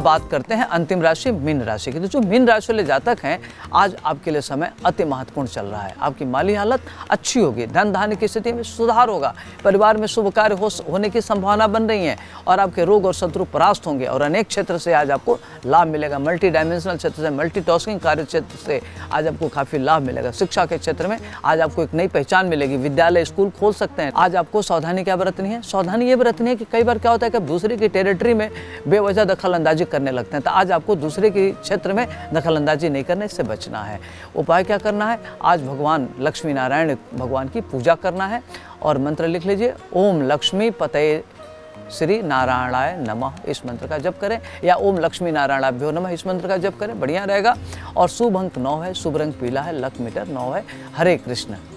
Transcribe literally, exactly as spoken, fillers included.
बात करते हैं अंतिम राशि मीन राशि की। तो जो मीन राशि वाले जातक हैं, आज आपके लिए समय अति महत्वपूर्ण चल रहा है। आपकी माली हालत अच्छी होगी, धन धान्य की स्थिति में सुधार होगा, परिवार में शुभ कार्य हो, होने की संभावना बन रही है और आपके रोग और शत्रु परास्त होंगे और अनेक क्षेत्र से आज आपको लाभ मिलेगा। मल्टी डायमेंशनल क्षेत्र से, मल्टी टास्किंग कार्य क्षेत्र से आज आपको काफ़ी लाभ मिलेगा। शिक्षा के क्षेत्र में आज आपको एक नई पहचान मिलेगी, विद्यालय स्कूल खोल सकते हैं। आज आपको सावधानी क्या बरतनी है? सावधानी ये बरतनी है कि कई बार क्या होता है कि दूसरे की टेरिटरी में बेवजह दखल अंदाजी करने लगते हैं, तो आज आपको दूसरे के क्षेत्र में दखल अंदाजी नहीं करने से बचना है। उपाय क्या करना है? आज भगवान लक्ष्मी नारायण भगवान की पूजा करना है और मंत्र लिख लीजिए, ओम लक्ष्मी पतये श्री नारायणाय नमः, इस मंत्र का जप करें, या ओम लक्ष्मी नारायणाभ्यो नमः, इस मंत्र का जप करें, बढ़िया रहेगा। और शुभ अंक नौ है, शुभ रंग पीला है, लक मीटर नौ है। हरे कृष्ण।